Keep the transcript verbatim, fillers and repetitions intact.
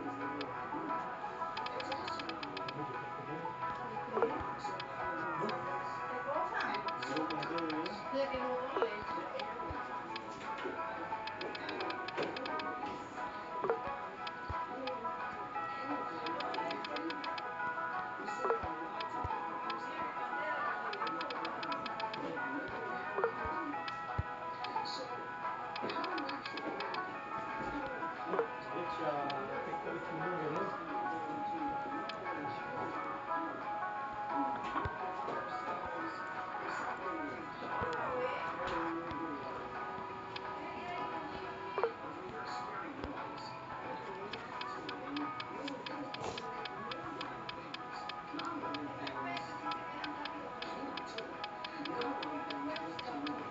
¿Qué cosa? ¿De que botó la leche? Botó leche. Mira, Candela, que te digo, wow. Which uh, pick which window it is? Otra vez. ¿Qué quiere ir conmigo aquí? De repente dice que anda bien conmigo. Pero no me lo veo seguro.